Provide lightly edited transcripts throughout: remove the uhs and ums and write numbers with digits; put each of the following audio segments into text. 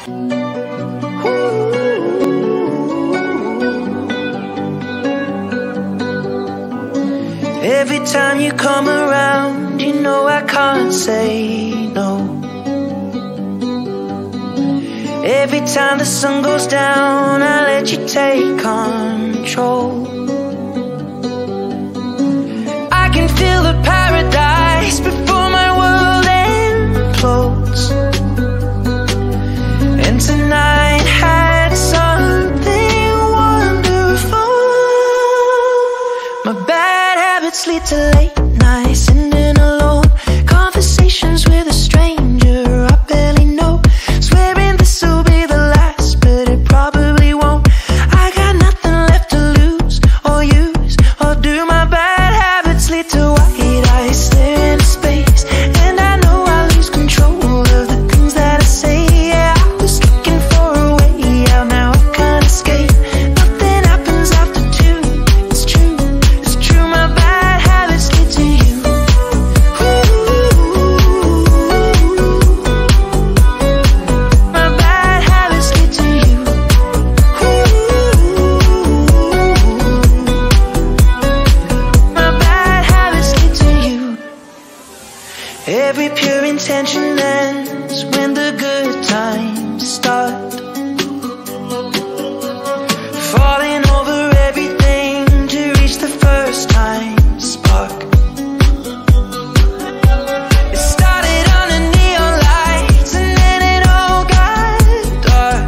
Every time you come around, you know I can't say no. Every time the sun goes down, I let you take control. I can feel the paradise before my world implodes. And tonight had something wonderful. My bad habits lead to late nights, ending alone. Conversations with a stranger I barely know. Swearing this will be the last, but it probably won't. I got nothing left to lose or use or do. My bad habits lead to white eyes staring into space, and I know I lose control of the things that I say. Yeah, I was looking for a way out, now I can't escape. Nothing happens after two. It's true, it's true. My bad habits lead to you. My bad habits lead to you. My bad habits lead to you. Every pure intention ends when the good times start. Falling over everything to reach the first time spark. It started under neon lights and then it all got dark.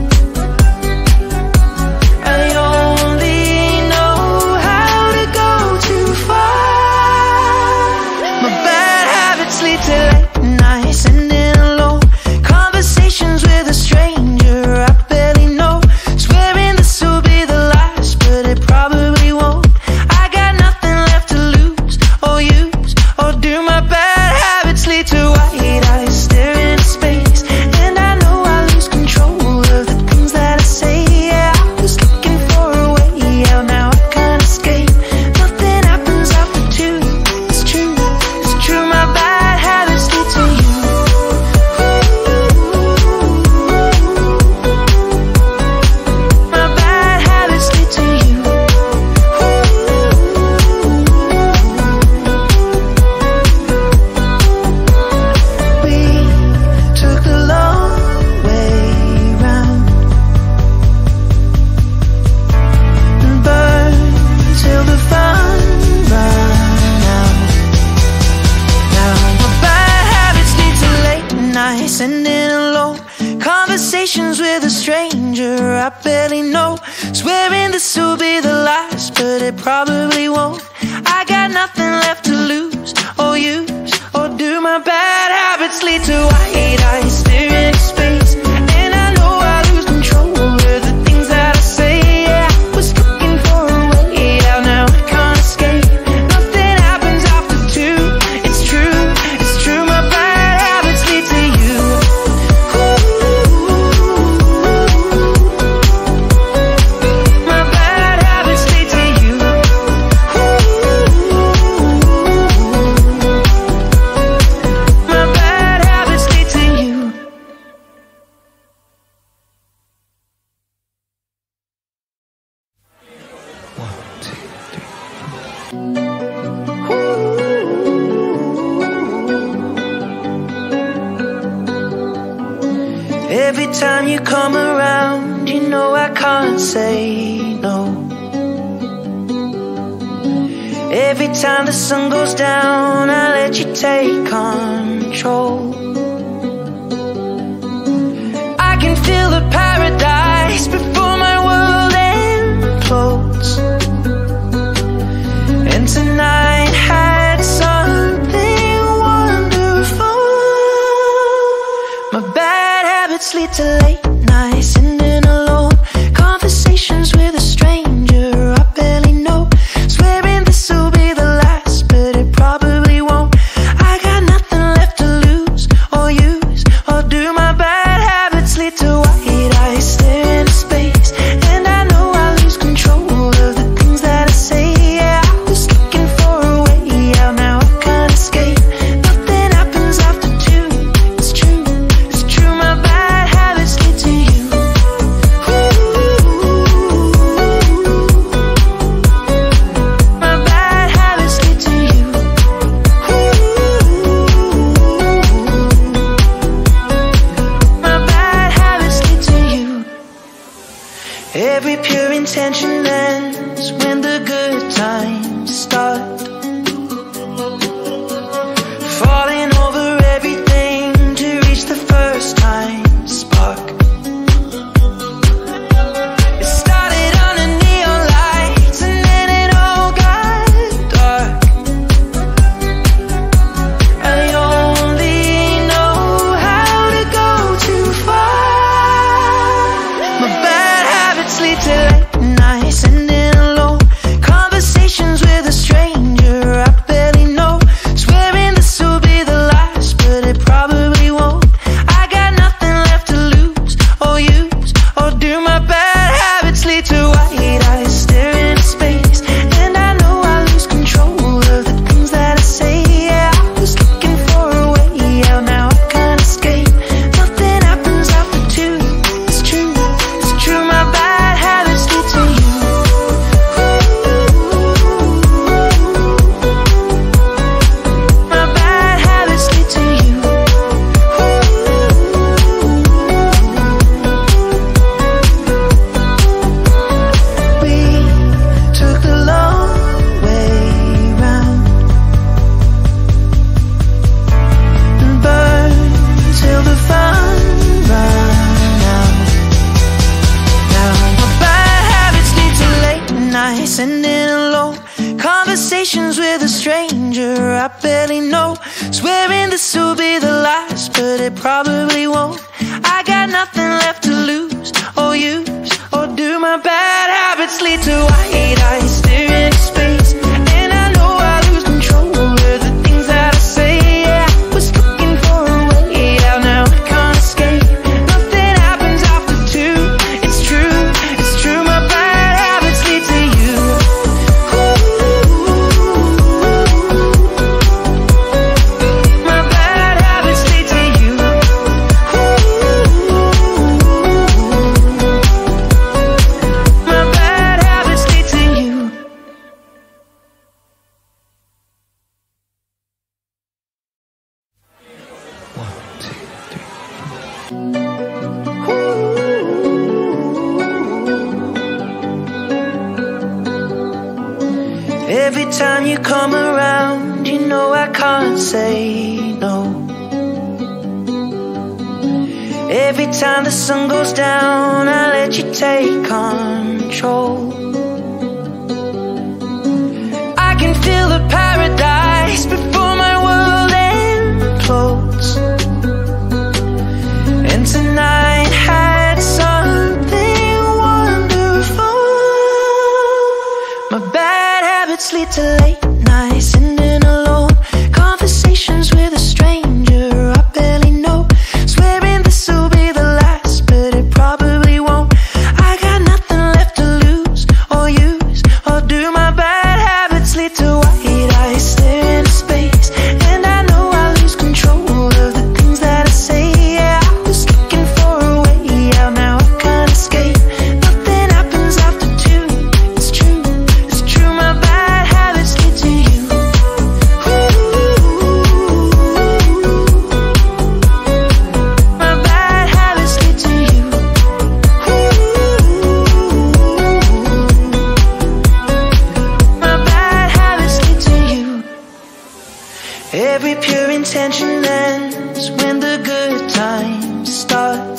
I only know how to go too far. My bad habits lead to late nights, ending alone. Conversations with a stranger I barely know. Swearing this will be the last, but it probably won't. I got nothing left to lose or use or do. My bad habits lead to white eyes staring into space, and I know I lose control of the things that I say. Yeah, I was looking for a way out, now I can't escape. Nothing happens after two. It's true, it's true. My bad habits lead to you. My bad habits lead to you. We took the long way round and burned till the fun ran out. Now my bad habits lead to late nights, ending alone. Conversations with a stranger I barely know. Swearing this will be the last, but it probably won't. I got nothing left to lose or use or do. My bad habits lead to white eyes staring into space, and I know I lose control of the things that I say. Yeah, I was looking for a way out, now I can't escape. Nothing happens after two. It's true, it's true. My bad habits lead to you. My bad habits lead to you. My bad habits lead to you. Every time you come around, you know I can't say no. Every time the sun goes down, I let you take control. I can feel the paradise before my world implodes. And tonight had something wonderful. My bad habits lead to late nights, ending alone. Conversations with a stranger I barely know. Swearing this will be the last, but it probably won't. I got nothing left to lose or use or do. My bad habits lead to white eyes staring into space, and I know I lose control of the things that I say. Yeah, I was looking for a way out, now I can't escape. Nothing happens after two. It's true, it's true. My bad habits lead Every pure intention ends when the good times start. Falling over everything to reach the first time spark. It started under neon lights and then it all got dark. I only know how to go too far. My bad habits lead to late nights ending alone. Conversations with a stranger I barely know. Swearing this will be the last, but it probably won't. I got nothing left to lose or use or do. My bad habits lead to white eyes staring into space, and I know I lose control of the things that I say. Yeah, I was looking for a way out, now I can't escape. Nothing happens after two. It's true, it's true. My bad habits lead to you. My bad habits lead to you. We took the long way round and burned till the fun ran out. Now my bad habits lead to late nights ending alone. Conversations with a stranger I barely know. Swearing this will be the last, but it probably won't. I got nothing left to lose or use or do. My bad habits lead to white eyes staring into space, and I know I lose control of the things that I say. Yeah, I was looking for a way out, now I can't escape. Nothing happens after two. It's true, it's true. My bad habits lead to you. My bad habits lead to you. My bad habits lead to you. Every time you come around, you know I can't say no. Every time the sun goes down, I let you take control. I can feel the paradise before my world implodes. And tonight had something wonderful. My bad habits lead to late nights ending alone. Conversations with a stranger I barely know. Swearing this will be the last, but it probably won't. I got nothing left to lose or use or do. My bad habits lead to white eyes staring into space, and I know I lose control of the things that I say. Yeah, I was looking for a way out, now I can't escape. Nothing happens after two. It's true, it's true. My bad habits lead to you. My bad habits lead to you. My bad habits lead to you. Every pure intention ends when the good times start.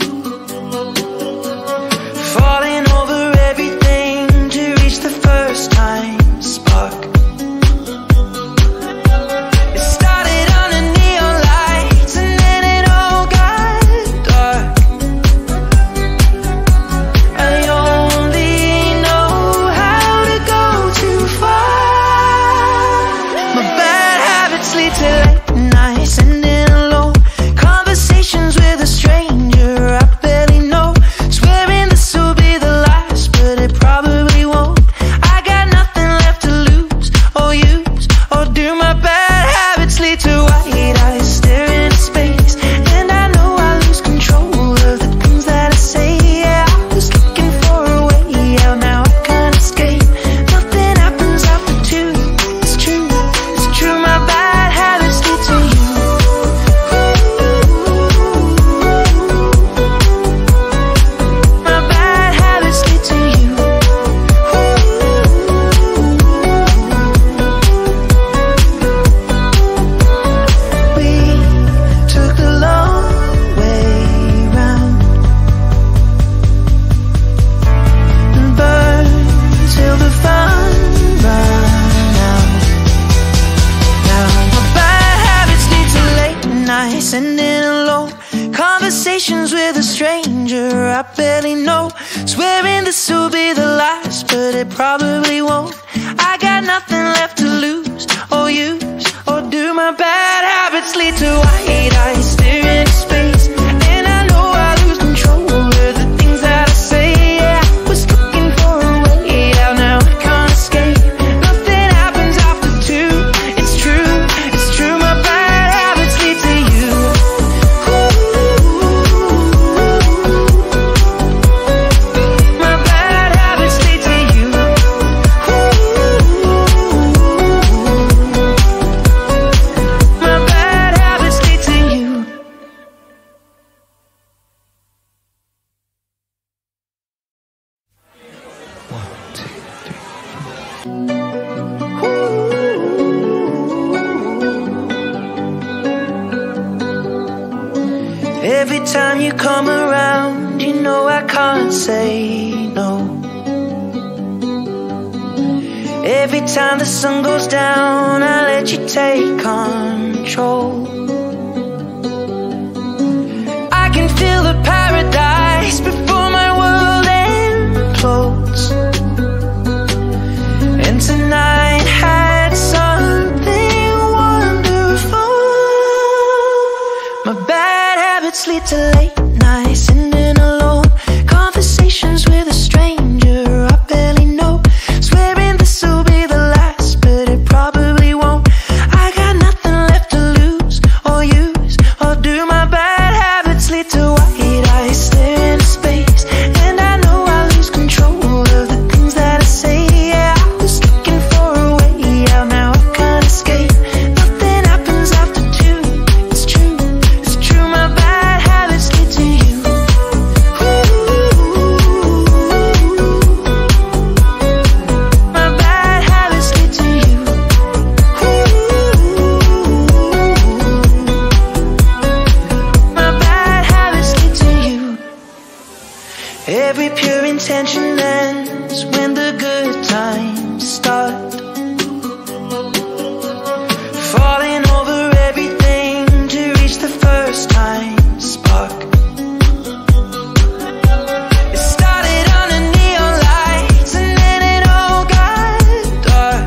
Falling over everything to reach the first time spark. It started under neon lights and then it all got dark. I only know how to go too far. My bad habits lead to late nights ending alone. Conversations with a stranger I barely know. Swearing this will be the last, but it probably won't. I got nothing nights ending alone. Conversations with a stranger I barely know. Swearing this will be the last, but it probably won't. I got nothing left to lose or use, or do my bad habits lead to white eyes staring into space? And I know I lose control of the things that I say. Yeah, I was looking for a way out, now I can't escape. Nothing happens after two. It's true, it's true. My bad habits lead to you. My bad habits lead to you. My bad habits lead to you. Every time you come around, you know I can't say no. Every time the sun goes down, I let you take control. I can feel the paradise before my world implodes. And tonight had something wonderful. My bad habits lead to late nights ending alone. Conversations with a stranger I barely know. Swearing this will be the last, but it probably won't. I got nothing left to lose or use, or do. My bad habits lead to white eyes staring into space. And I know I lose control of the things that I say. Yeah, I was looking for a way out, now I can't escape. Nothing happens after two. It's true, it's true. My bad habits lead to you. My bad habits lead to you. My bad habits lead to you. Every pure intention ends when the good times start. Falling over everything to reach the first time spark. It started under neon lights and then it all got dark.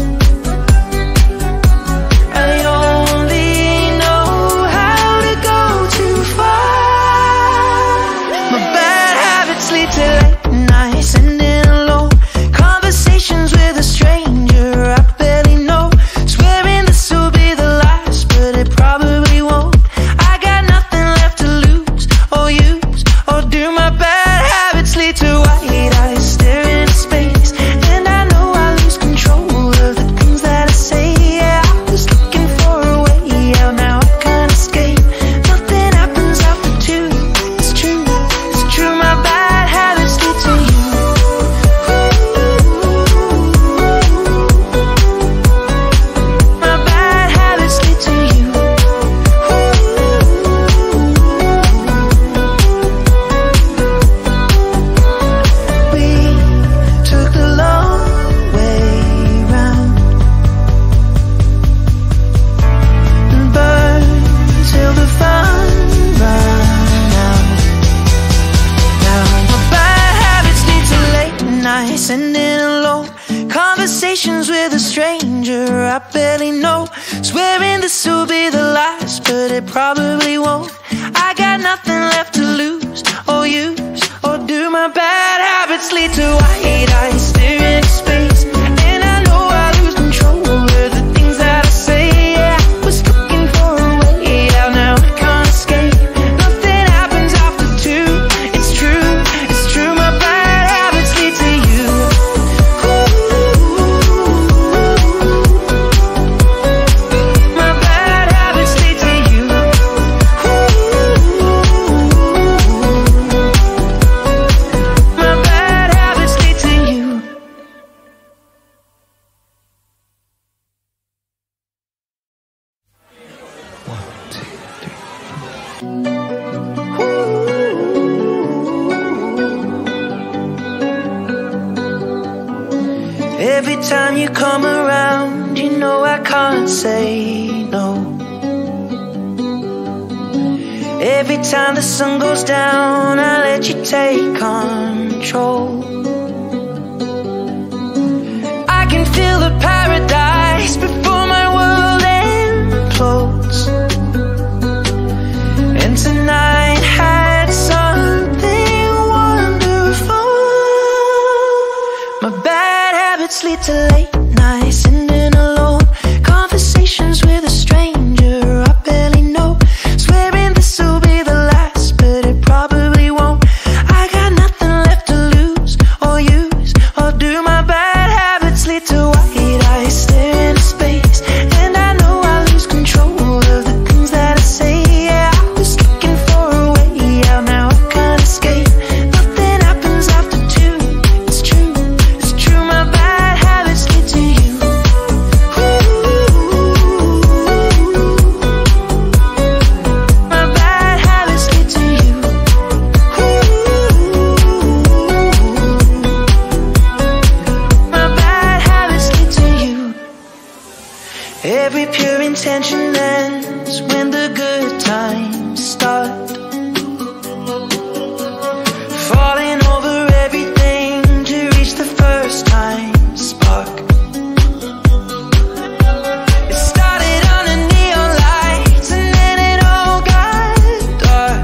I only know how to go too far. My bad habits lead to late nights ending alone. Conversations with a stranger I barely know. Swearing this will be the last, but it probably won't. I got nothing left to lose or use, or do. My bad habits lead to white eyes staring into space. And I know I lose control of the things that I say. Yeah, I was looking for a way out, now I can't escape. Nothing happens after two. It's true, it's true. My bad habits lead to you. My bad habits lead to you. We took the long way round and burned till the fun ran out. Now my bad habits lead to late nights ending alone. Conversations with a stranger I barely know. Swearing this will be the last, but it probably won't. I got nothing left to lose or use, or do. My bad habits lead to white eyes staring into space. And I know I lose control of the things that I say. Yeah, I was looking for a way out, now I can't escape. Nothing happens after two. It's true, it's true. My bad habits lead to you. My bad habits lead to you. My bad habits lead to you. Every time you come around, you know I can't say no. Every time the sun goes down, I let you take control. I can feel the paradise before my world implodes. And tonight had something wonderful. My bad habits lead to late nights, ending alone. Conversations with a stranger I barely know. Swearing this will be the last, but it probably won't. I got nothing left to lose or use or do. My bad habits lead to white eyes staring into space, and I know I lose control of the things that I say. Yeah, I was looking for a way out, now I can't escape. Nothing happens after two. It's true, it's true. My bad habits lead to you. My bad habits lead to you. My bad habits lead to you. Every pure intention ends when the good times start. Falling over everything to reach the first time spark. It started under neon lights and then it all got dark.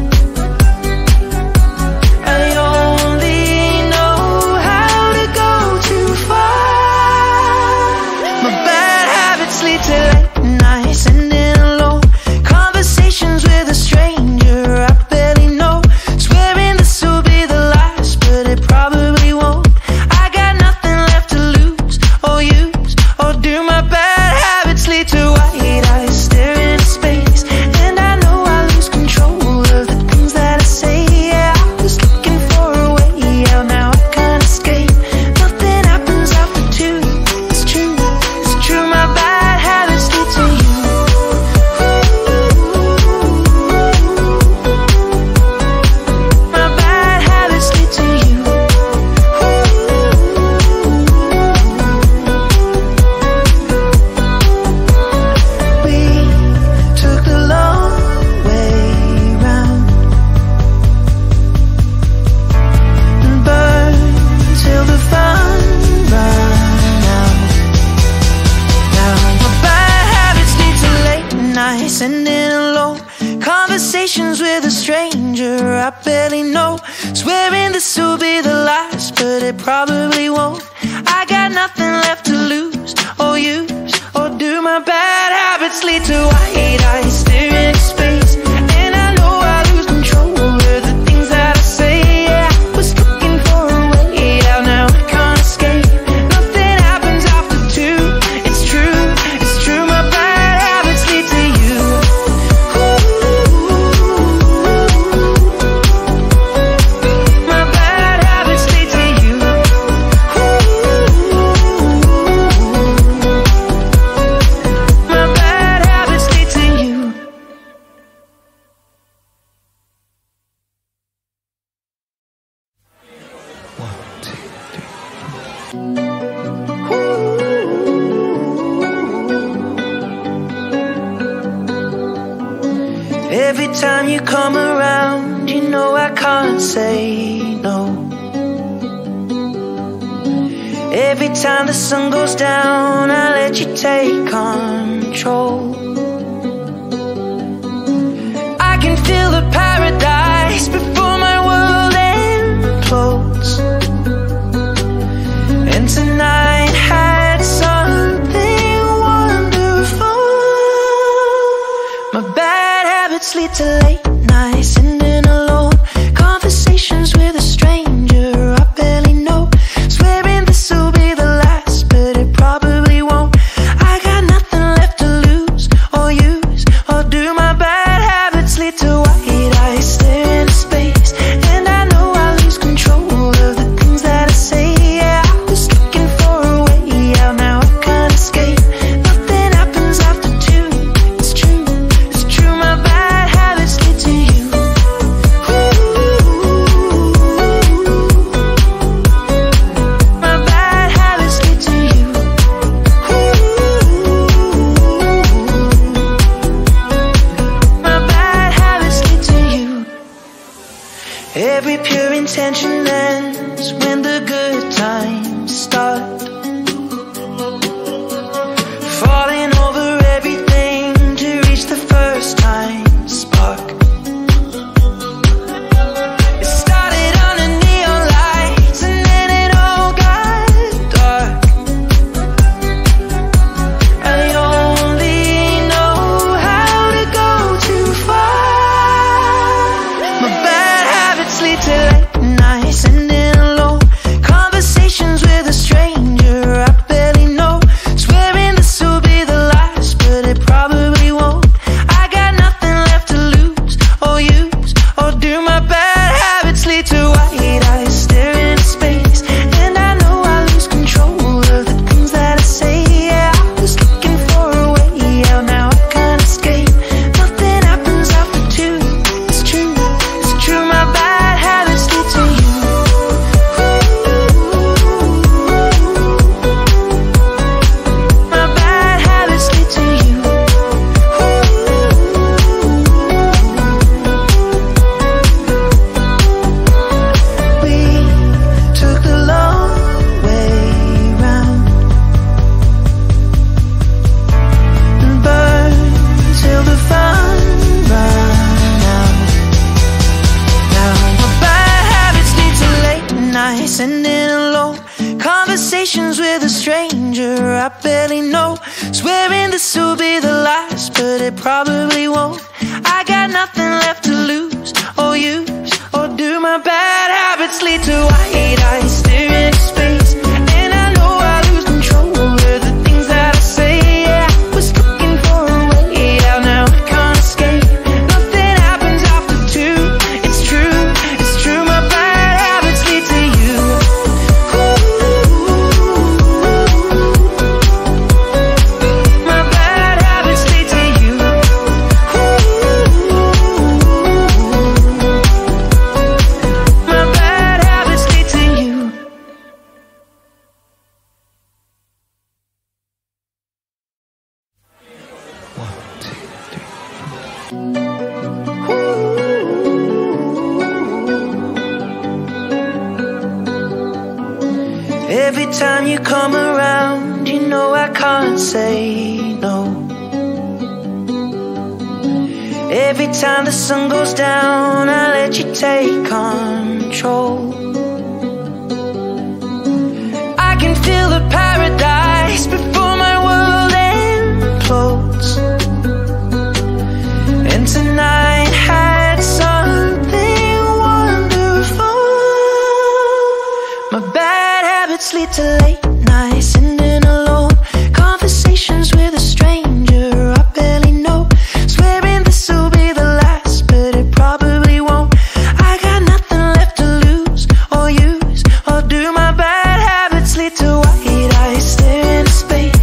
I only know how to go too far. My bad habits lead to late nights, ending alone. Conversations with a stranger I barely know. Swearing this will be the last, but it probably won't. I got nothing left to lose or use or do. My bad habits lead to white eyes staring into space, and I know I lose control of the things that I say. Yeah, I was looking for a way out, now I can't escape. Nothing happens after two. It's true, it's true. My bad habits lead to you. My bad habits lead to you. We took the long way round and burned till the fun ran out. Now my bad habits lead to late nights, ending alone. Conversations with a stranger I barely know. Swearing this will be the last, but it probably won't. I got nothing left to lose or use or do. My bad habits lead to white eyes staring into space, and I know I lose control of the things that I say. Yeah, I was looking for a way out, now I can't escape. Nothing happens after two. It's true, it's true. My bad habits lead to you. My bad habits lead to you. My bad habits lead to you. Every time you come around, you know I can't say no. Every time the sun goes down, I let you take control. I can feel the paradise before my world implodes. And tonight had something wonderful. My bad habits lead to late nights, ending alone. Conversations with a stranger I barely know. Swearing this will be the last, but it probably won't. I got nothing left to lose or use or do. My bad habits lead to white eyes staring into space, and I know I lose control of the things that I say. Yeah, I was looking for a way out, now I can't escape. Nothing happens after two. It's true, it's true. My bad habits lead to you. Every pure intention ends when the good times start. Falling over everything to reach the first time spark. It started under neon lights and then it all got dark. I only know how to go too far. My bad habits lead to late nights and in alone conversations with a stranger I barely know. Swearing this will be the last, but it probably won't. I got nothing left to lose or use or do. My bad habits lead to white eyes staring into space, and I know I lose control of the things that I say. Yeah, I was looking for a way out, now I can't escape. Nothing happens after two. It's true, it's true. My bad habits lead to you. My bad habits lead to you. We took the long way round and burned till the fun ran out. Now my bad habits lead to late nights and in alone conversations with a stranger I barely know. Swearing this will be the last, but it probably won't. I got nothing left to lose or use or do. My bad habits lead to white eyes staring into space, and I know I lose control of the things that I say. Yeah, I was looking for a way out, now I can't escape. Nothing happens after two. It's true, it's true. My bad habits lead to you. My bad habits lead to you. My bad habits lead to you. Every time you come around, you know I can't say no. Every time the sun goes down, I let you take control. I can feel the paradise before my world implodes. And tonight had something wonderful. My bad habits lead to late nights and in alone conversations with a stranger I barely know. Swearing this will be the last, but it probably won't. I got nothing left to lose or use or do. My bad habits lead to white eyes staring into space,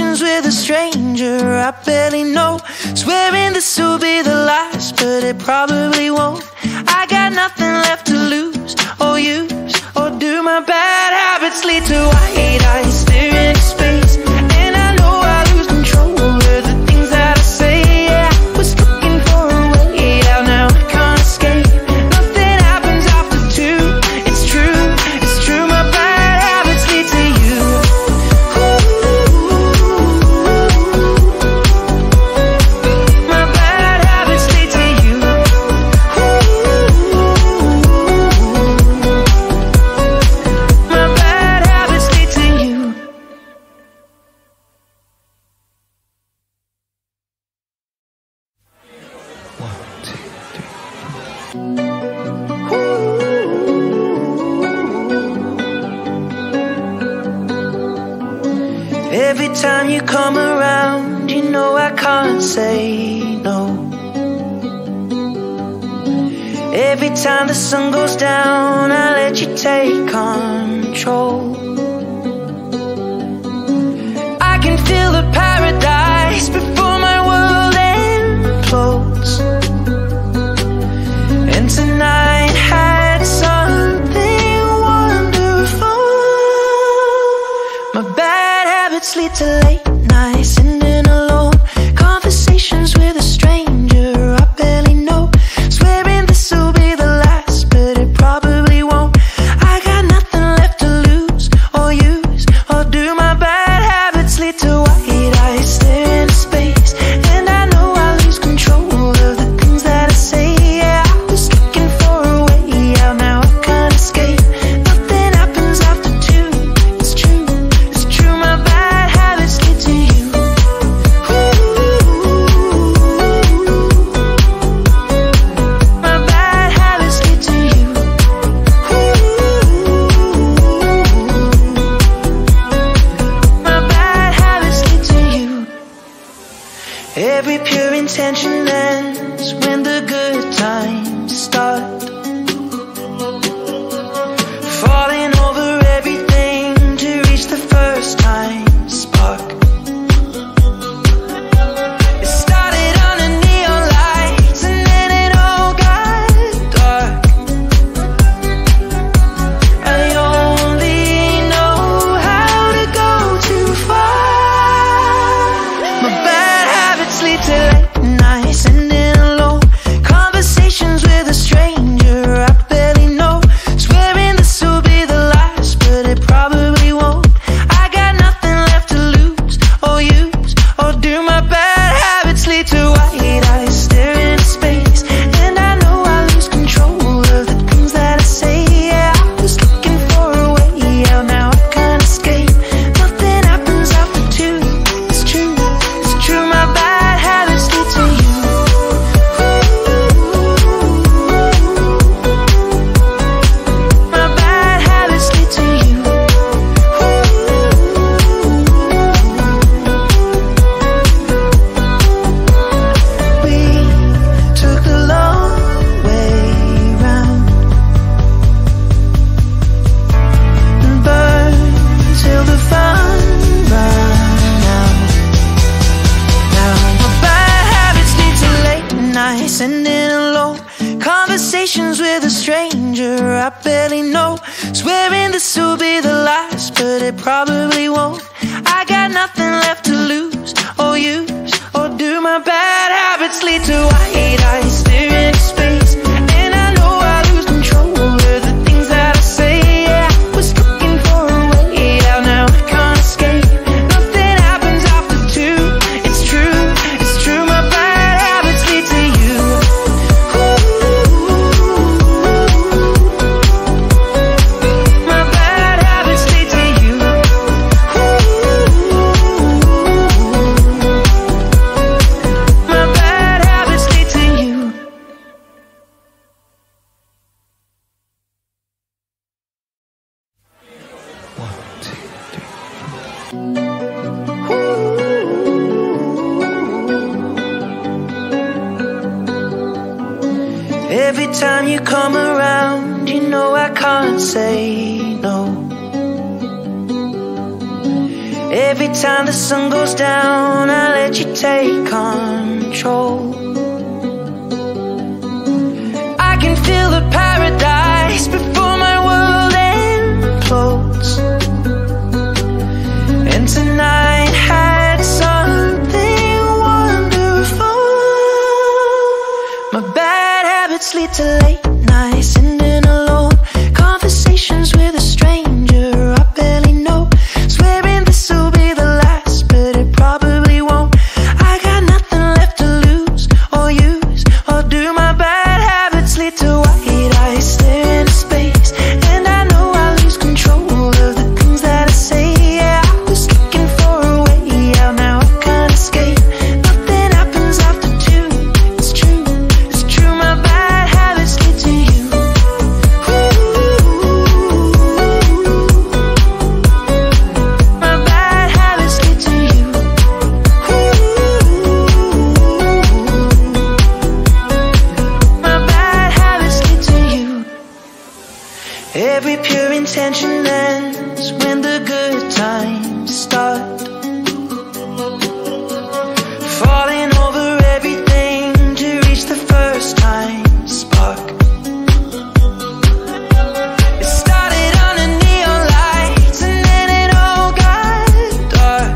Conversations with a stranger I barely know, swearing this will be the last, but it probably won't. I got nothing left to lose or use, or do my bad habits lead to white eyes staring into space? And I know I lose control of the things that I say. Yeah, I was looking for a way out, now I can't escape. Nothing happens after two, it's true, my bad habits lead to you. My bad habits lead to you. My bad habits lead to you. Every time you come around, you know I can't say no. Every time the sun goes down, I let you take control. I can feel the paradise before my world implodes. And tonight had something wonderful. My bad habits lead to late nights ending alone. Conversations with a stranger I barely know, swearing this will be the last, but it probably won't. I got nothing left to lose or use, or do my bad habits lead to white eyes staring into space? And I know I lose control of the things that I say. Yeah, I was looking for a way out, now I can't escape. Nothing happens after two, it's true, my bad habits lead to you. My bad habits lead to you. My bad habits lead to you. Every pure intention ends when the good times start. Falling over everything to reach the first time spark. It started under neon lights and then it all got dark. I only know how to go too far. My bad habits lead to late nights ending alone. Conversations with a stranger I barely know, swearing this will be the last, but it probably won't. I got nothing left to lose or use, or do my bad habits lead to white eyes staring into space? And I know I lose control of the things that I say. Yeah, I was looking for a way out, now I can't escape. Nothing happens after two, it's true, my bad habits lead to you. My bad habits lead to you. We took the long way round and burned till the fun ran out. Now my bad habits lead to late nights ending alone. Conversations with a stranger I barely know, swearing this will be the last, but it probably won't. I got nothing left to lose or use, or do my bad habits lead to white eyes staring into space? And I know I lose control of the things that I say. Yeah, I was looking for a way out, now I can't escape. Nothing happens after two, it's true, my bad habits lead to you. My bad habits lead to you. My bad habits lead to you. Every time you come around, you know I can't say no. Every time the sun goes down, I let you take control. I can feel the paradise before my world implodes. And tonight had something wonderful. My bad habits lead to late nights, ending alone. Conversations with a stranger I barely know. Swearing this will be the last, but it probably won't. I got nothing left to lose or use or do. My bad habits lead to white eyes stare into space, and I know I lose control of the things that I say. Yeah, I was looking for a way out, now I can't escape. Nothing happens after two. It's true, it's true. My bad habits lead to you. My bad habits lead to you. My bad habits lead to you. Every pure intention ends when the good times start. Falling over everything to reach the first time spark. It started under neon lights and then it all got dark.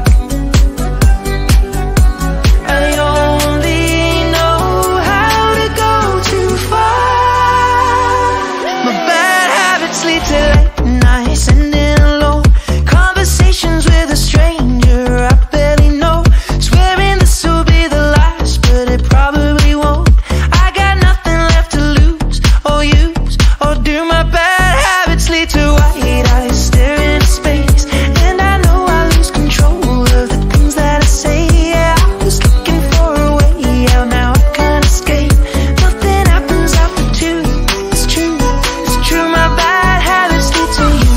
I only know how to go too far. My bad habits lead to late nights, ending alone. Conversations with a stranger I barely know. Swearing this will be the last, but it probably won't. I got nothing left to lose or use or do. My bad habits lead to white eyes stare into space, and I know I lose control of the things that I say. Yeah, I was looking for a way out, now I can't escape. Nothing happens after two. It's true, it's true. My bad habits lead to you.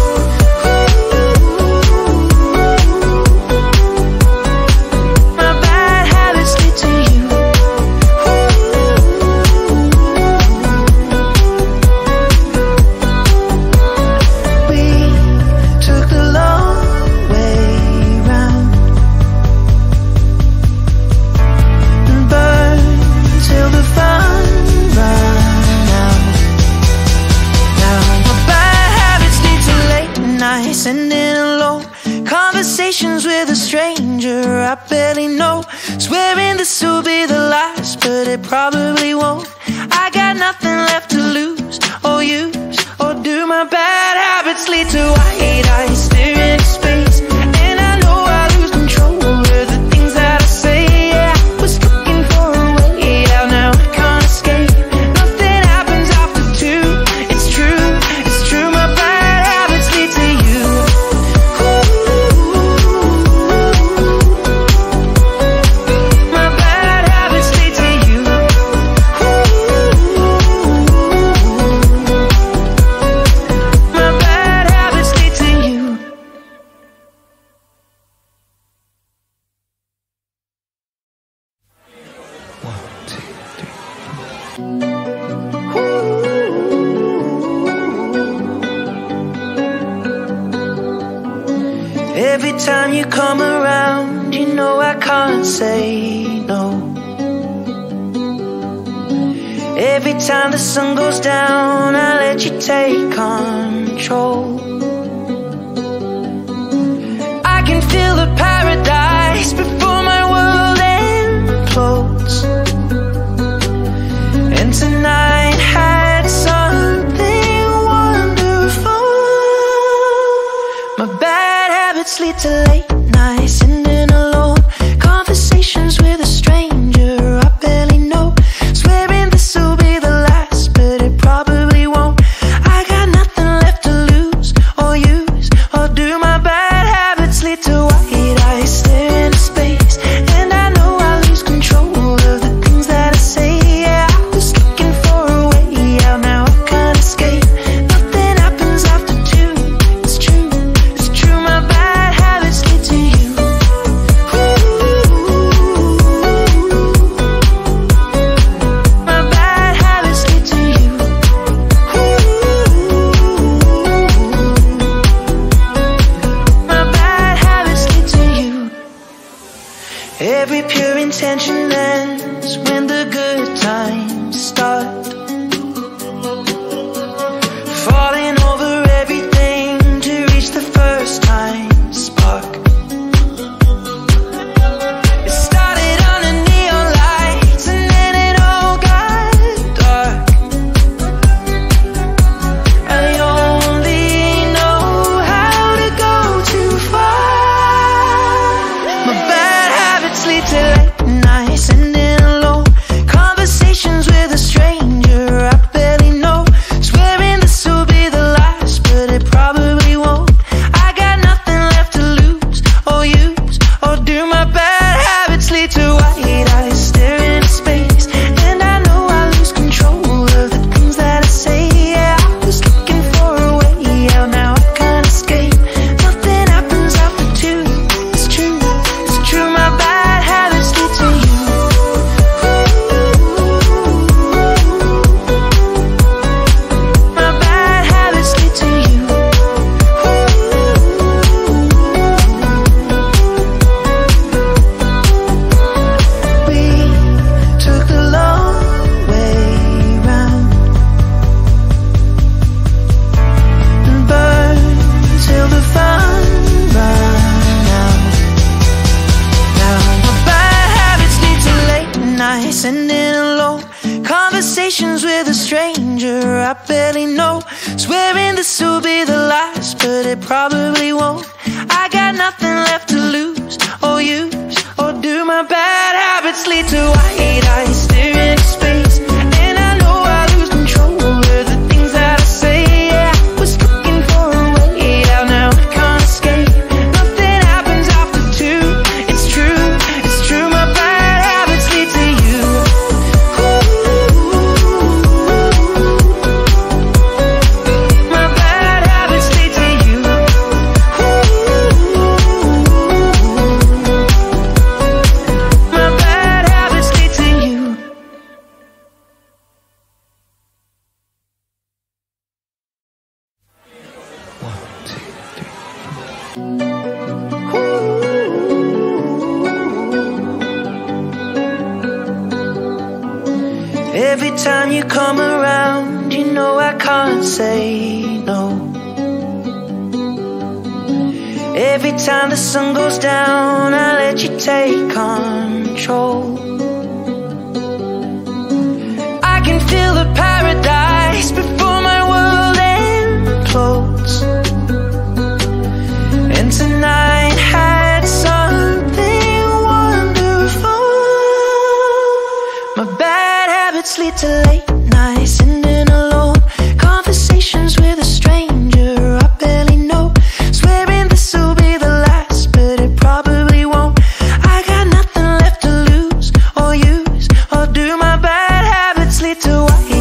My bad habits lead to you. We took the long way round and burned till the fun ran out. Now my bad habits lead to late nights, ending alone. Conversations with a stranger I barely know. Swearing this will be the last, but it probably won't. I got nothing left to lose or use or do. My bad habits lead to white eyes stare into space, and I know I lose control of the things that I say. Yeah, I was looking for a way out, now I can't escape. Nothing happens after two. It's true, it's true. My bad habits lead to you. My bad habits lead to you. My bad habits lead to you. Every time you come around, you know I can't say no. Every time the sun goes down, I let you take control. I can feel the paradise before my world implodes. And tonight had something wonderful. My bad habits lead to late nights, ending alone. Conversations with a stranger I barely know. Swearing this will be the last, but it probably won't. I got nothing left to lose Every pure intention ends when the good times start. Falling over everything to reach the first time spark. It started under neon lights and then it all got dark. I only know how to go too far. My bad habits lead to late nights ending alone. Conversations with a stranger I barely know. Swearing this will be the last, but it probably won't. I got nothing left to lose or use or do. My bad habits lead to white eyes staring into space, and I know I lose control of the things that I say. Yeah, I was looking for a way out, now I can't escape. Nothing happens after two. It's true, it's true. My bad habits lead to you. My bad habits lead to you. We took the long way round and burned till the fun ran out. Now my bad habits lead to late nights ending alone. Conversations with a stranger I barely know. Swearing this will be the last, but it probably won't. I got nothing left to lose or use or do. My bad habits lead to white eyes staring into space, and I know I lose control of the things that I say. Yeah, I was looking for a way out, now I can't escape. Nothing happens after two. It's true, it's true. My bad habits lead to you. My bad habits lead to you. My bad habits lead to you. Every time you come around, you know I can't say no. Every time the sun goes down, I let you take control. I can feel the paradise before my world implodes. And tonight had something wonderful. My bad habits lead to late nights ending alone. Conversations with a stranger I barely know. Swearing this will be the last, but it probably won't. I got nothing left to lose or use or do. My bad habits lead to white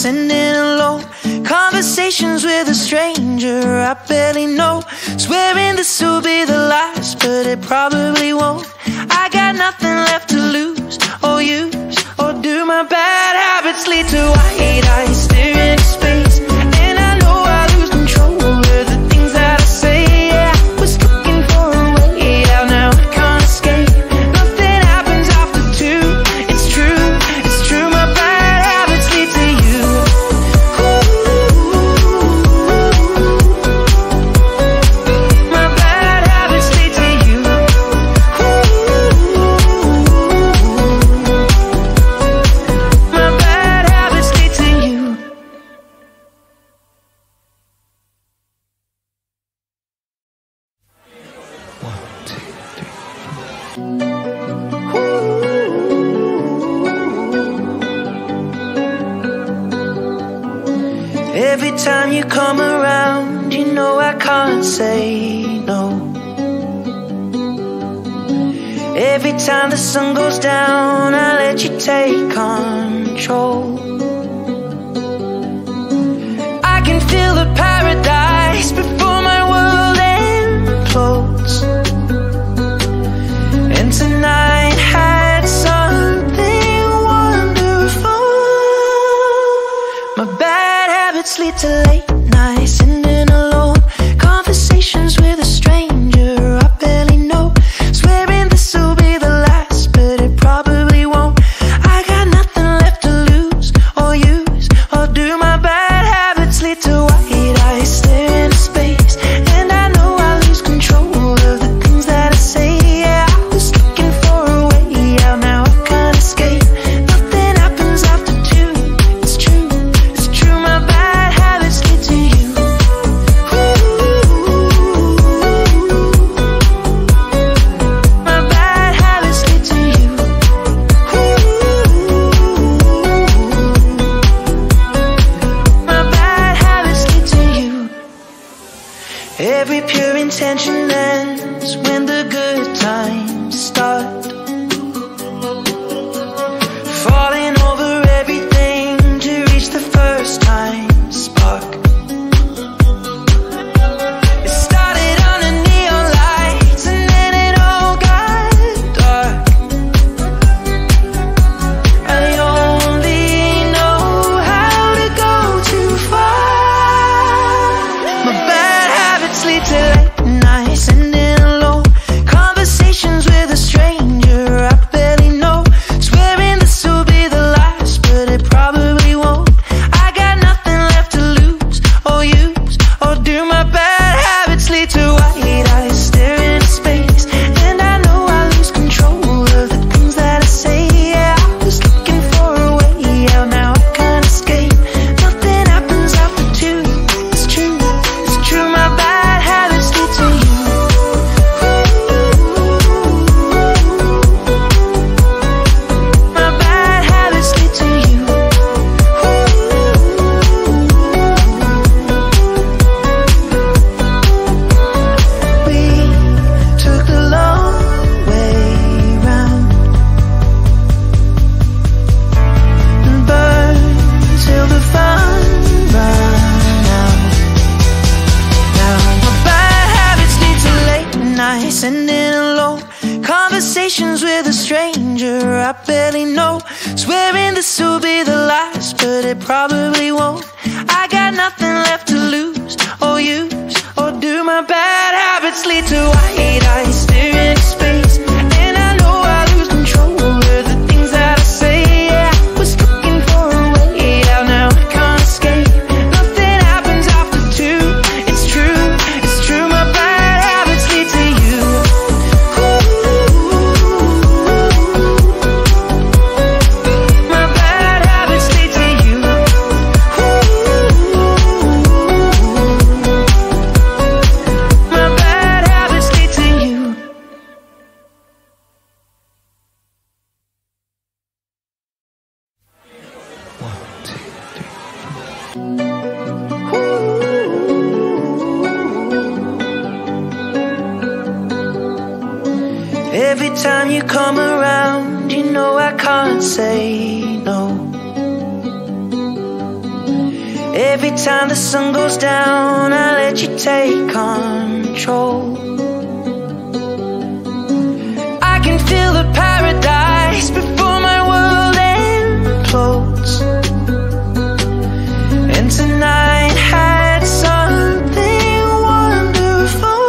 nights ending alone. Conversations with a stranger I barely know. Swearing this will be the last, but it probably won't. I got nothing left to lose or use, or do my bad habits lead to white eyes staring into space? And I know I lose control of the things that I say. Yeah, I was looking for a way out, now I can't escape. Nothing happens after two. It's true, it's true. My bad habits lead to you. My bad habits lead to you. My bad habits lead to you. Every time you come around, you know I can't say no. Every time the sun goes down, I let you take control. I can feel the paradise before my world implodes. And tonight had something wonderful. My bad habits lead to late nights ending alone. Conversations with a stranger I barely know. Swearing this will be the last, but it probably won't. I got nothing left to lose or use, or do. My bad habits lead to white eyes staring into space. And I know I lose control of the things that I say. Yeah, I was looking for a way out, now I can't escape. Nothing happens after two. It's true, it's true. My bad habits lead to you. My bad habits lead to you. My bad habits lead to you. Every pure intention ends when the good times start. Falling over everything to reach the first time spark. It started under neon lights and then it all got dark. I only know how to go too far. My bad habits lead to late nights ending alone. Conversations with a stranger I barely know. Swearing this will be the last, but it probably won't. I got nothing left to lose or use, or do. My bad habits lead to white eyes staring into space. And I know I lose control of the things that I say. Yeah, I was looking for a way out, now I can't escape. Nothing happens after two. It's true, it's true. My bad habits lead to you. My bad habits lead to you. We took the long way round and burned till the fun ran out. Now my bad habits lead to late nights ending alone. Conversations with a stranger I barely know. Swearing this will be the last, but it probably won't. I got nothing left to lose or use, or do. My bad habits lead to white eyes staring into space. And I know I lose control of the things that I say. Yeah, I was looking for a way out, now I can't escape. Nothing happens after two. It's true, it's true. My bad habits lead to you. My bad habits lead to you. My bad habits lead to you. Every time you come around, you know I can't say no. Every time the sun goes down, I let you take control. I can feel the paradise before my world implodes. And tonight had something wonderful.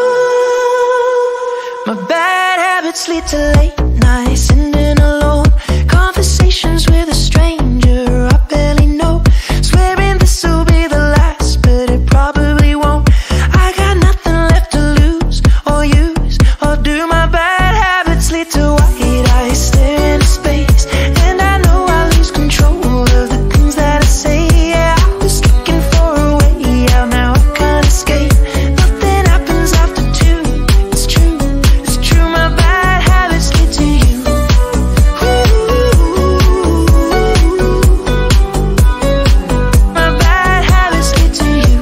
My bad habits lead to late nights, ending alone. Conversations with a stranger I barely know. Swearing this will be the last, but it probably won't. I got nothing left to lose or use or do. My bad habits lead to white eyes staring into space, and I know I lose control of the things that I say. Yeah, I was looking for a way out, now I can't escape. Nothing happens after two. It's true, it's true. My bad habits lead to you. My bad habits lead to you.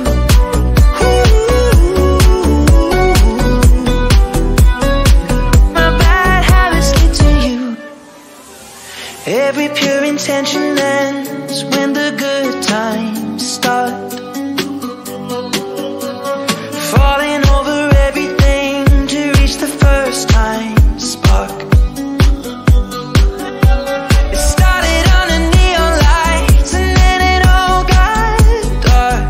My bad habits lead to you. Every pure intention ends when the good times start. Falling over everything to reach the first time spark. It started under neon lights and then it all got dark.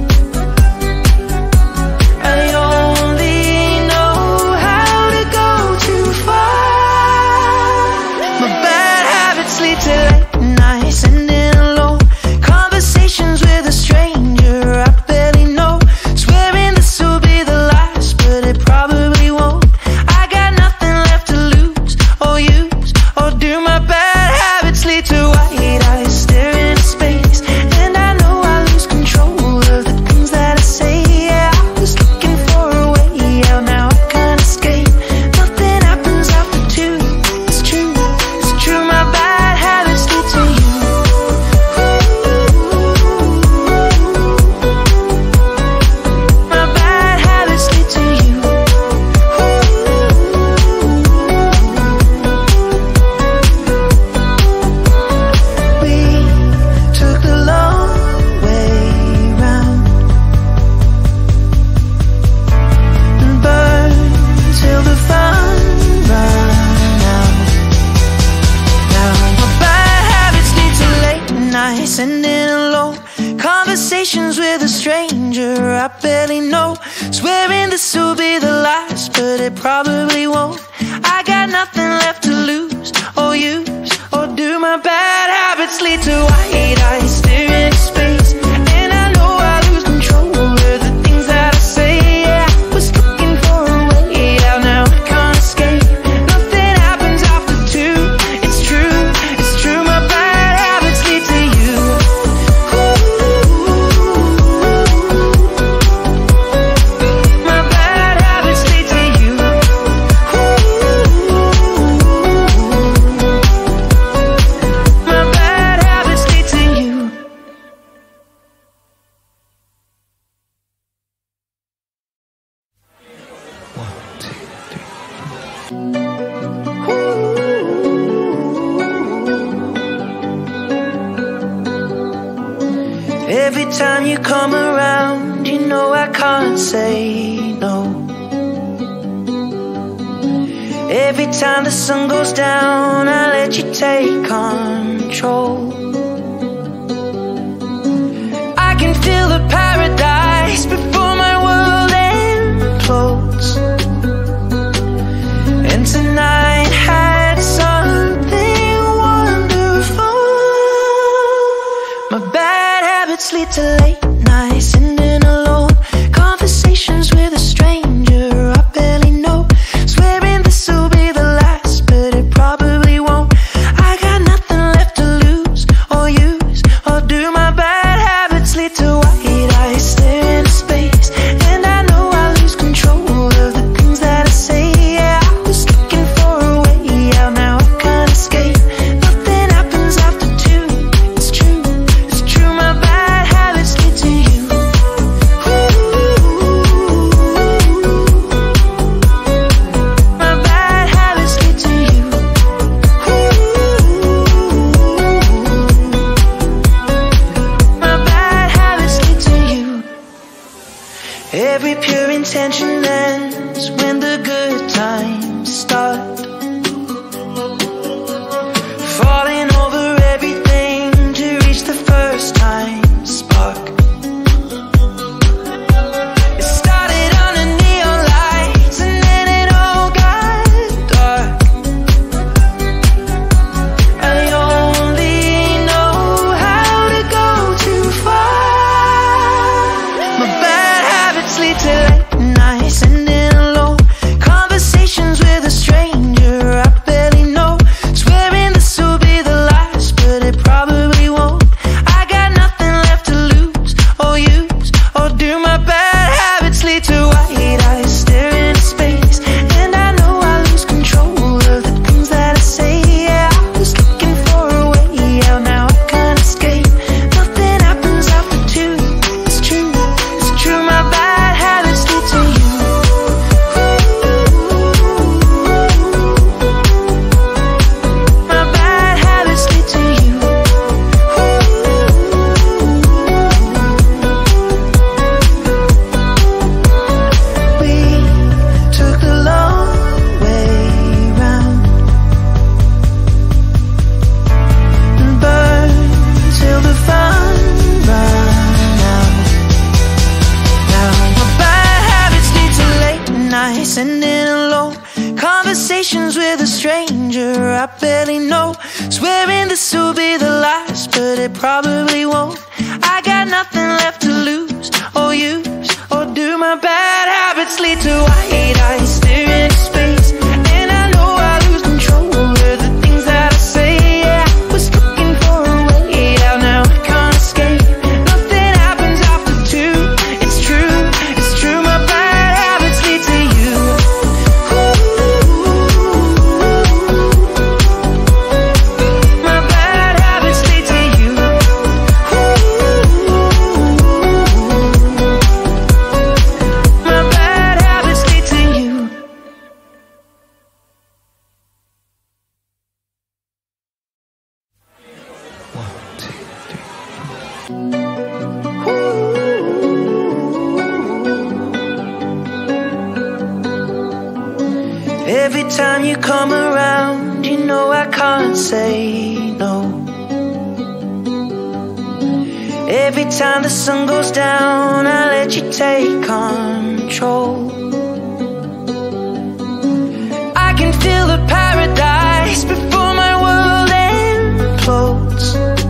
I only know how to go too far. My bad habits lead to late nights, ending alone. Conversations with a stranger I barely know. Swearing this will be the last, but it probably won't. I got nothing left to lose or use or do. My bad habits lead to white eyes staring into space, and I know I lose control of the things that I say. Yeah, I was looking for a way out, now I can't escape. Nothing happens after two. It's true, it's true. My bad habits lead to you. My bad habits lead to you. We took the long way round and burned till the fun ran out. Now my bad habits lead to late nights, ending alone. Conversations with a stranger I barely know. Swearing this will be the last, but it probably won't. I got nothing left to lose or use or do. My bad habits lead to white eyes staring into space, and I know I lose control of the things that I say. Yeah, I was looking for a way out, now I can't escape. Nothing happens after two. It's true, it's true. My bad habits lead to you. My bad habits lead to you. My bad habits lead to you. Every time you come around, you know I can't say no. Every time the sun goes down, I let you take control. I can feel the paradise before my world implodes. And tonight had something wonderful. My bad habits lead to late nights, ending alone. Conversations with a stranger I barely know. Swearing this will be the last, but it probably won't. I got nothing left to lose or use or do. My bad habits lead to white night, sending alone conversations with a stranger I barely know. Swearing this will be the last, but it probably won't. I got nothing left to lose or use or do. My bad habits lead to white eyes staring into space, and I know I lose control of the things that I say. Yeah, I was looking for a way out, now I can't escape. Nothing happens after two. It's true, it's true. My bad habits lead to you. My bad habits lead to you. My bad habits lead to you. Every time you come around, you know I can't say no. Every time the sun goes down, I let you take control. I can feel the paradise before my world implodes.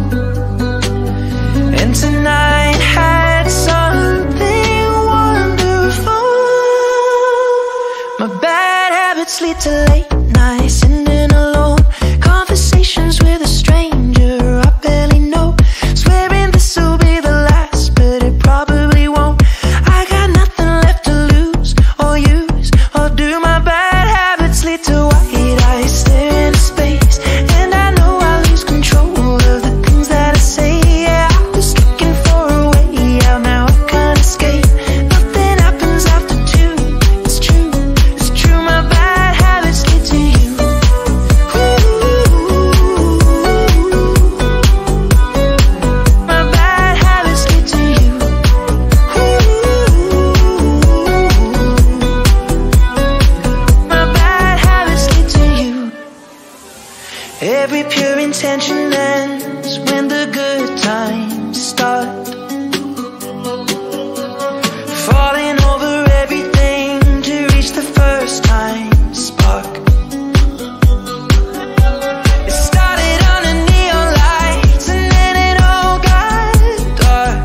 And tonight had something wonderful. My bad habits lead to late nights, sending alone conversations with a stranger I barely know. Swearing this will be the last, but it probably won't. I got nothing left to lose or use or do. My bad habits lead to white eyes staring into space, and I know I lose control of the things that I say. Yeah, I was looking for a way out, now I can't escape. Nothing happens after two. It's true, it's true. My bad habits lead to you. My bad habits lead to you. My bad habits lead to you. Every pure intention ends when the good times start. Falling over everything to reach the first time spark. It started under neon lights and then it all got dark.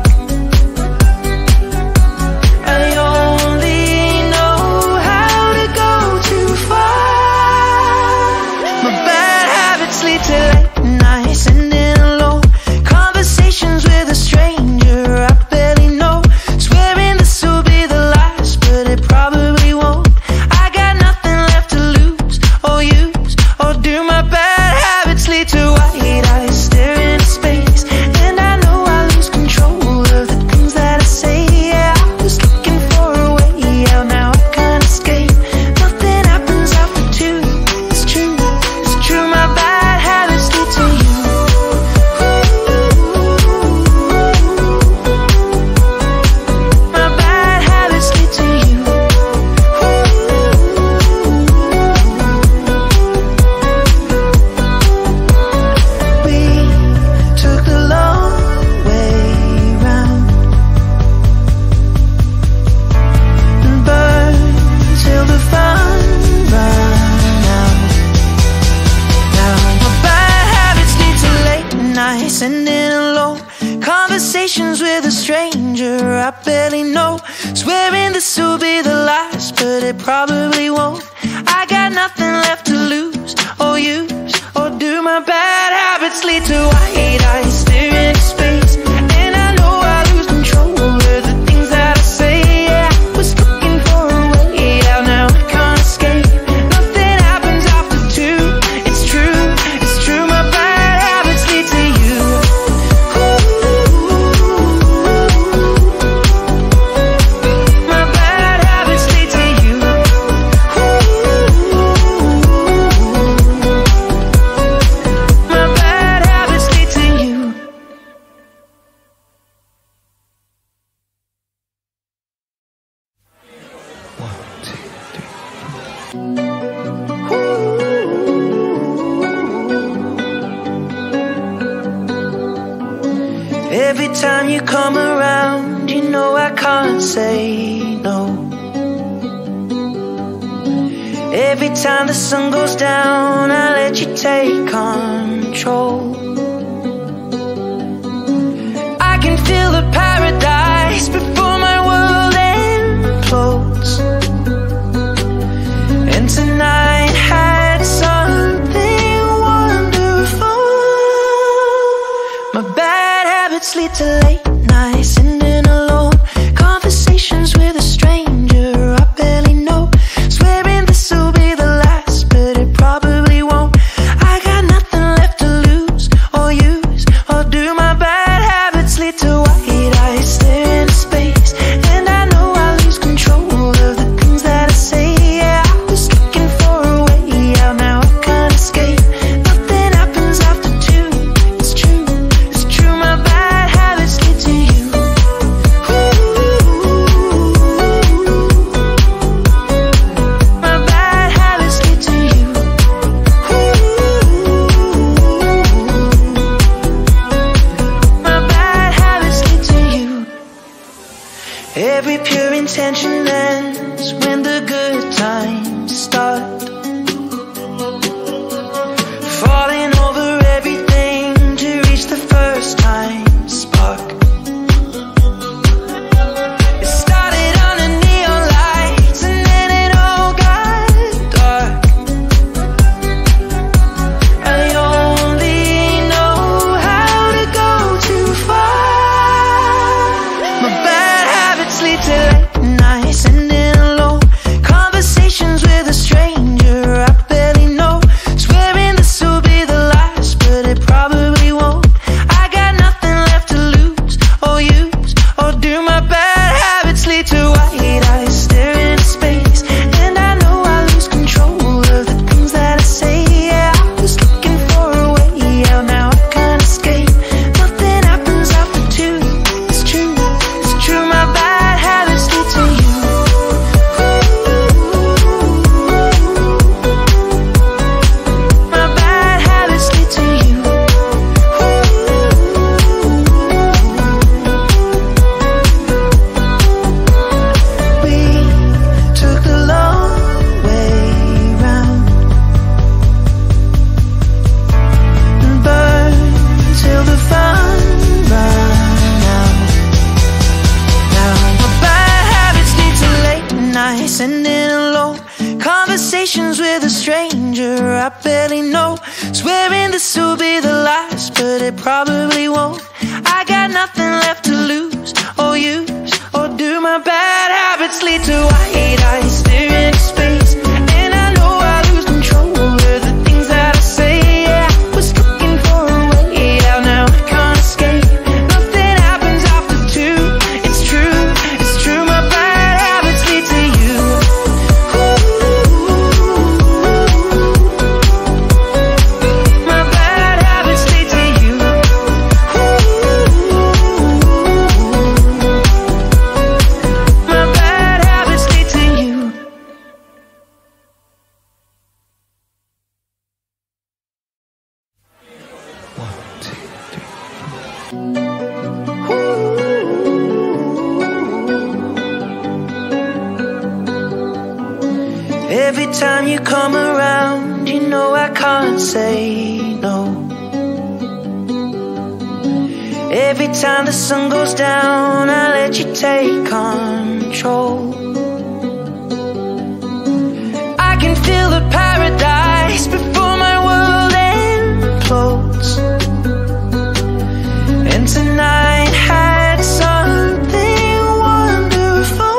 I only know how to go too far. My bad habits lead to late nights, sending alone conversations with a stranger I barely know. Swearing this will be the last, but it probably won't. I got nothing left to lose or use or do. My bad habits lead to white eyes staring into space, and I know I lose control of the things that I say. Yeah, I was looking for a way out, now I can't escape. Nothing happens after two. It's true, it's true. My bad habits lead to you. My bad habits lead to you. We took the long way round and burned till the fun ran out. Now my bad habits lead to late nights, sending alone conversations with a stranger I barely know. Swearing this will be the last, but it probably won't. I got nothing left to lose or use or do. My bad habits lead to white eyes staring into space, and I know I lose control of the things that I say. Yeah, I was looking for a way out, now I can't escape. Nothing happens after two. It's true, it's true. My bad habits lead to you. My bad habits lead to you. My bad habits lead to you. Every time you come around, you know I can't say no. Every time the sun goes down, I let you take control. I can feel the paradise before my world implodes. And tonight had something wonderful. My bad habits lead to late nights, ending alone. Conversations with a stranger I barely know. Swearing this will be the last, but it probably won't. I got nothing left to lose or use or do. My bad habits lead to white eyes stare into space, and I know I lose control of the things that I say. Yeah, I was looking for a way out, now I can't escape. Nothing happens after two. It's true, it's true. My bad habits lead to you. My bad habits lead to you. My bad habits lead to you. Every pure intention ends when the good times start. Falling over everything to reach the first time spark. It started under neon lights and then it all got dark. I only know how to go too far. My bad habits lead to late nights, ending alone. Conversations with a stranger I barely know. Swearing this will be the last, but it probably won't. I got nothing left to lose or use or do. My bad habits lead to white eyes stare into space, and I know I lose control of the things that I say. Yeah, I was looking for a way out, now I can't escape. Nothing happens after two. It's true, it's true. My bad habits lead to you. My bad habits lead to you. We took the long way round and burned till the fun ran out. Now my bad habits lead to late nights, ending alone. Conversations with a stranger I barely know. Swearing this will be the last, but it probably won't. I got nothing left to lose or use or do. My bad habits lead to white eyes stare into space, and I know I lose control of the things that I say. Yeah, I was looking for a way out, now I can't escape. Nothing happens after two. It's true, it's true. My bad habits lead to you. My bad habits lead to you. My bad habits lead to you. Every time you come around, you know I can't say no. Every time the sun goes down, I let you take control. I can feel the paradise before my world implodes. And tonight had something wonderful.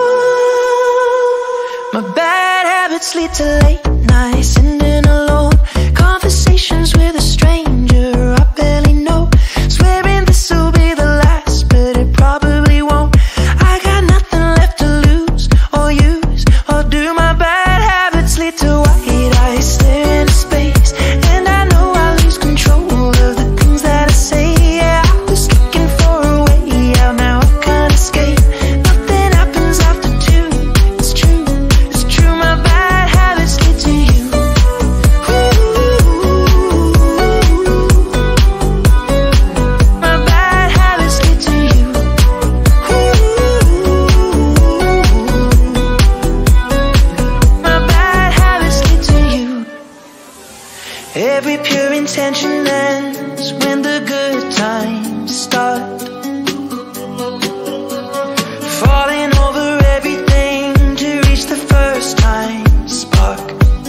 My bad habits lead to late nights, ending alone. Conversations with a stranger I barely know. Swearing this will be the last, but it probably won't. I got nothing left to lose or use or do. My bad habits lead to white eyes stare into space, and I know I lose control of the things that I say. Yeah, I was looking for a way out, now I can't escape. Nothing happens after two. It's true, it's true. My bad habits lead to you. Every pure intention ends when the good times start. Falling over everything to reach the first time spark.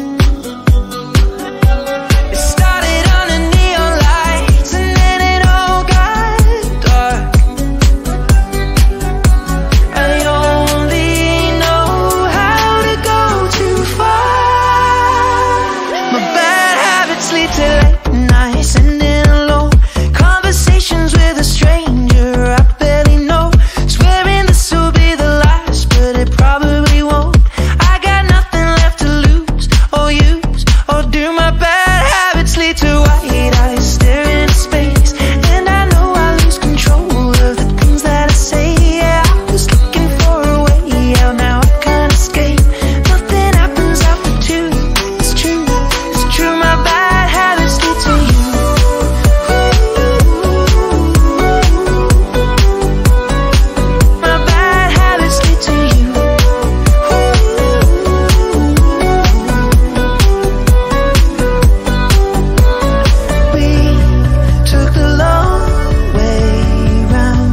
It started under neon lights and then it all got dark. I only know how to go too far. My bad habits lead to late nights ending alone. Conversations with a stranger I barely know. Swearing this will be the last, but it probably won't. I got nothing left to lose or use or do. My bad habits lead to white eyes staring into space, and I know I lose control of the things that I say. Yeah, I was looking for a way out, now I can't escape. Nothing happens after two. It's true, it's true. My bad habits lead to you. My bad habits lead to you. We took the long way round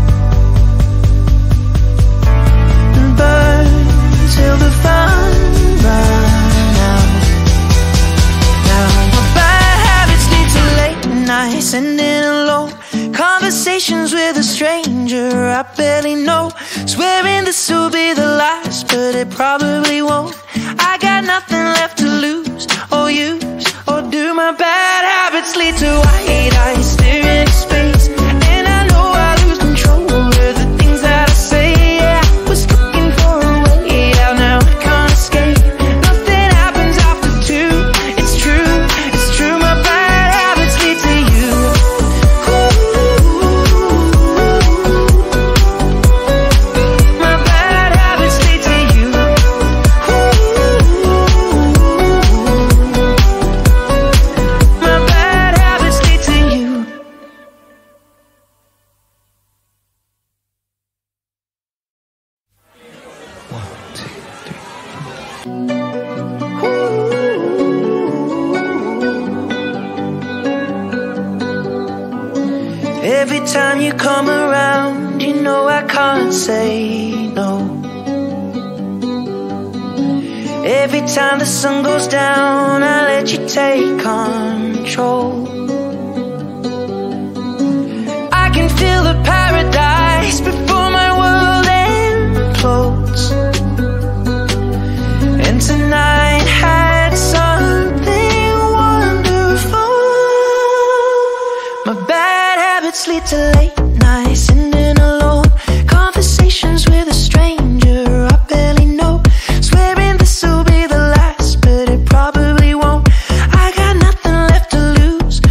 and burned till the fun ran out. Now my bad habits lead to late nights ending alone. Conversations with a stranger I barely know. Swearing this will be the last, but it probably won't. I got nothing left to lose or use or do. My bad habits lead to white eyes staring into space, and I know I lose control of the things that I say. Yeah, I was looking for a way out, now I can't escape. Nothing happens after two. It's true, it's true. My bad habits lead to you. My bad habits lead to you. My bad habits lead to you. Every time you come around, you know I can't say no. Every time the sun goes down, I let you take control. I can feel the paradise before my world implodes. And tonight had something wonderful. My bad habits lead to late nights ending alone. Conversations with a stranger I barely know. Swearing this will be the last, but it probably won't. I got nothing left to lose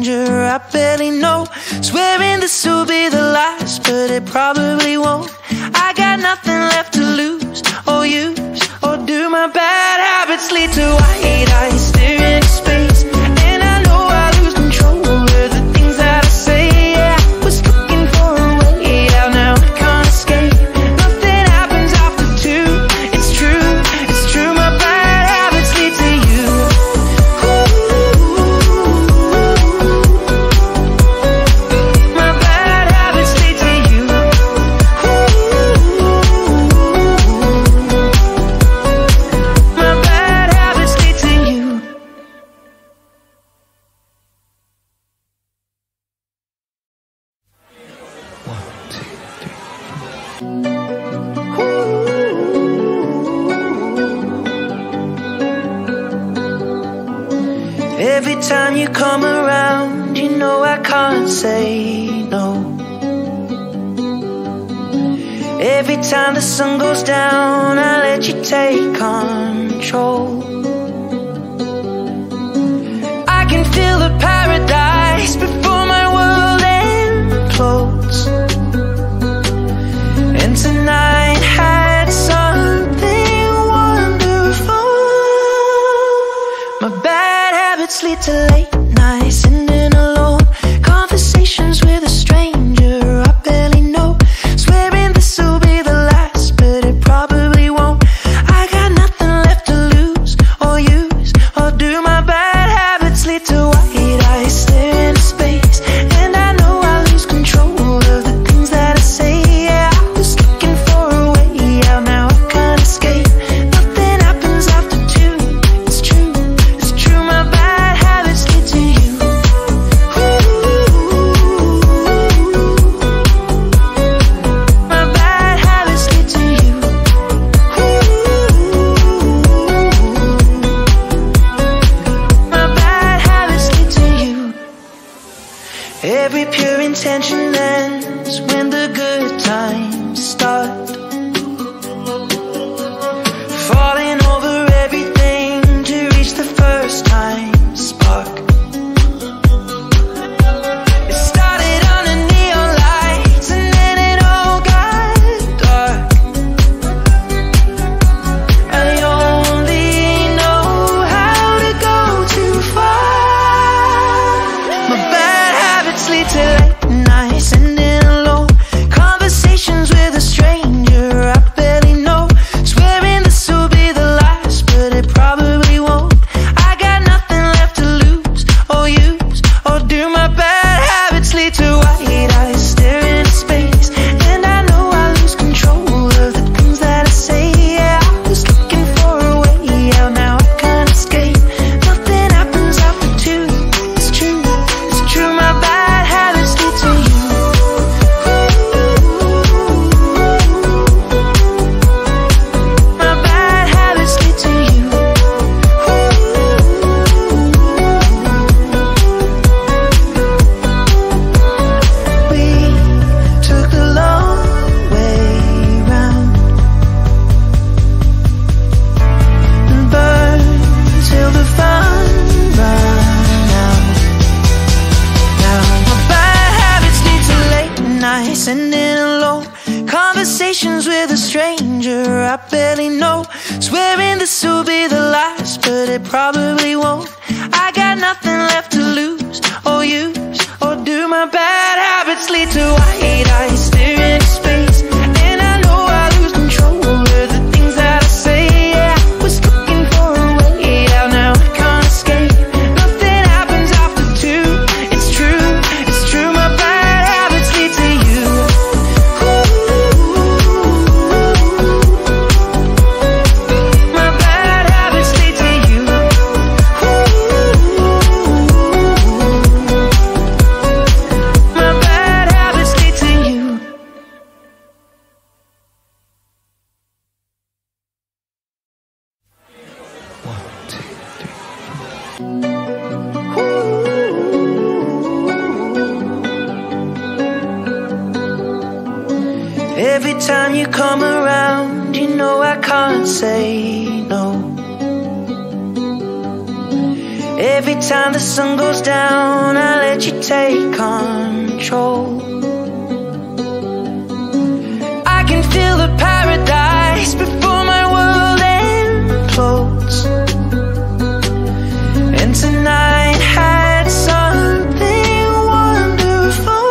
stranger I barely know. Swearing this will be the last, but it probably won't. I got nothing left to lose or use or do. My bad habits lead to white eyes staring into space, and I know I lose control over the things that I say. Yeah, I was looking for a way out, now I can't escape. Nothing happens after two. It's true, it's true. My bad habits lead to you. My bad habits lead to you. My bad habits lead to you. Every time you come around, you know I can't say no. Every time the sun goes down, I let you take control. I can feel the paradise before my world implodes. And tonight had something wonderful. My bad habits lead to late nights ending alone. Conversations with a stranger I barely know. Swearing this will be the last, but it probably won't. I got nothing left to lose or use or do. My bad habits lead to white eyes staring into space, and I know I lose control of the things that I say. Yeah, I was looking for a way out, now I can't escape. Nothing happens after two. It's true, it's true. My bad habits lead to you. My bad habits lead to you. My bad habits lead to you. Every pure intention ends when the good times start. Falling over everything to reach the first time spark. It started under neon lights and then it all got dark. I only know how to go too far. My bad habits lead to late nights ending alone. Conversations with a stranger I barely know. Swearing this will be the last, but it probably won't. I got nothing left to lose or use or do. My bad habits lead to white eyes staring into space, and I know I lose control of the things that I say. Yeah, I was looking for a way out, now I can't escape. Nothing happens after two. It's true, it's true. My bad habits lead to you. My bad habits lead to you. We took the long way round and burned till the fun ran out. Now my bad habits lead to late nights ending alone. Conversations with a stranger I barely know. Swearing this will be the last, but it probably won't. I got nothing left to lose or use or do. My bad habits lead to white eyes staring into space, and I know I lose control over the things that I say. Yeah, I was looking for a way out, now I can't escape. Nothing happens after two. It's true, it's true. My bad habits lead to you. My bad habits lead to you. My bad habits lead to you. Every time you come around, you know I can't say no. Every time the sun goes down, I let let you take control. I can feel the paradise before my world implodes. And tonight had something wonderful.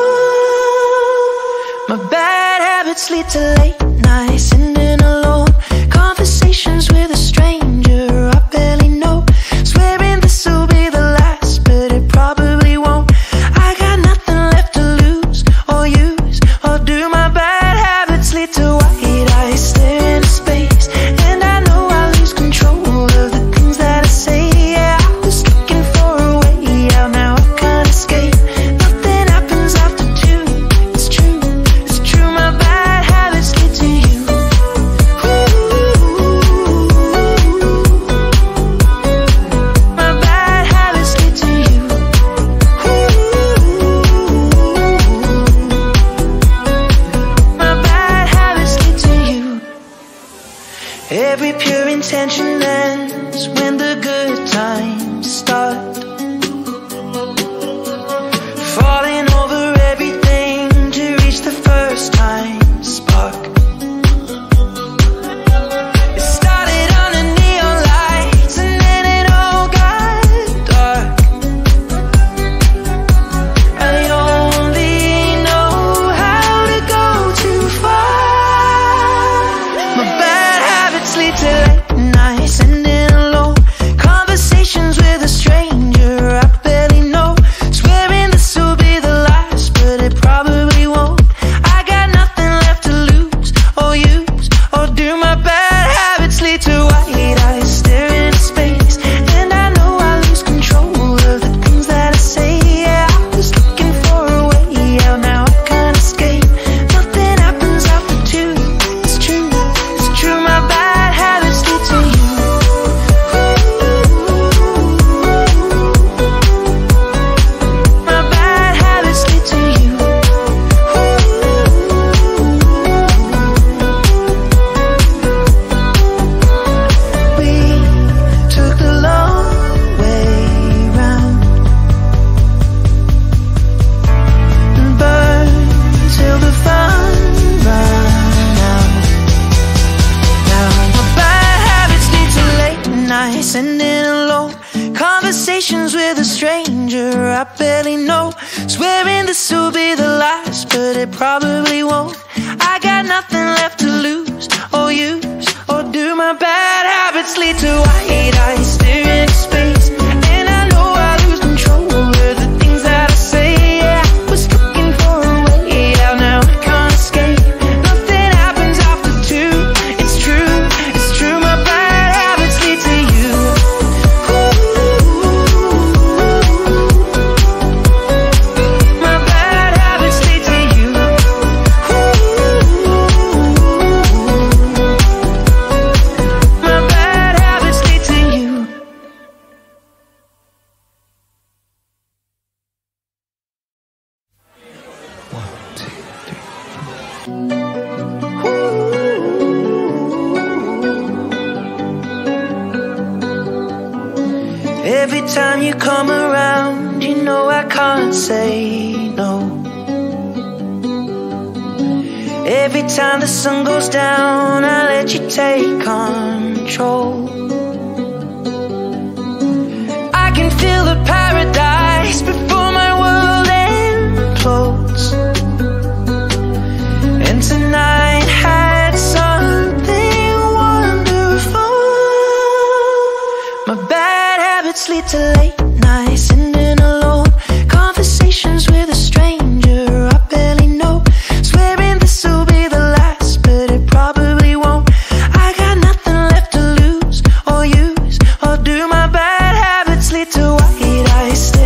My bad habits lead to late nights, ending alone. Conversations with a stranger I barely know. Swearing this will be the last, but it probably won't. I got nothing left to lose or use or do. My bad habits lead to white eyes staring into space, and I know I lose control of the things that I say. Yeah, I was looking for a way out, now I can't escape. Nothing happens after two. It's true, it's true. My bad habits lead to you. My bad habits lead to you. My bad habits lead to you. Every pure intention ends when the good times start. Falling over everything to reach the first time spark. It started under neon lights and then it all got dark. I only know how to go too far. My bad habits lead to late nights, ending alone. Conversations with a stranger I barely know. Swearing this will be the last, but it probably won't. I got nothing left to lose or use or do. My bad habits lead to white eyes staring into space, and I know I lose control of the things that I say. Yeah, I was looking for a way out, now I can't escape. Nothing happens after two. It's true, it's true. My bad habits lead to you. My bad habits lead to you. We took the long way round and burned till the fun ran out. Now my bad habits lead to late nights, ending alone. Conversations with a stranger I barely know. Swearing this will be the last, but it probably won't. I got nothing left to lose or use or do. My bad habits lead to white eyes staring into space, and I know I lose control of the things that I say. Yeah, I was looking for a way out, now I can't escape. Nothing happens after two. It's true, it's true. My bad habits lead to you. My bad habits lead to you. My bad habits lead to you. Every time you come around, you know I can't say no. Every time the sun goes down, I let you take control. I can feel the paradise before my world implodes. And tonight had something wonderful. My bad habits lead to late nights, ending alone. Conversations with a stranger I barely know. Swearing this will be the last, but it probably won't. I got nothing left to lose or use or do. My bad habits lead to white eyes.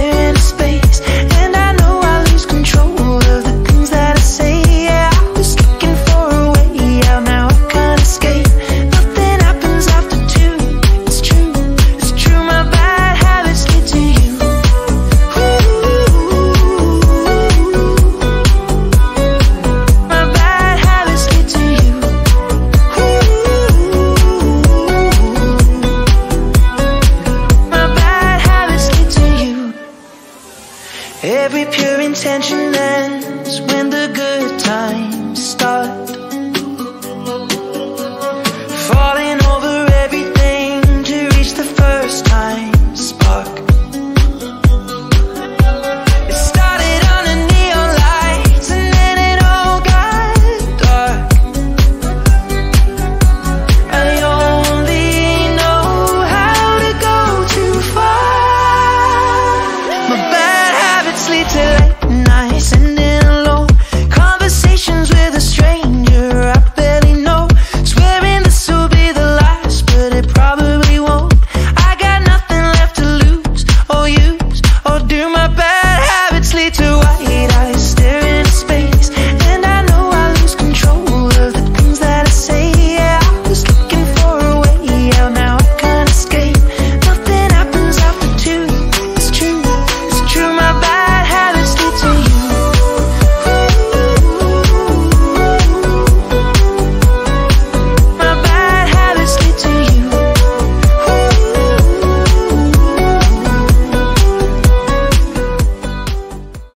every pure intention ends when the good times start. Falling over everything to reach the first time spark. It started under neon lights and then it all got dark. I only know how to go too far. My bad habits lead to late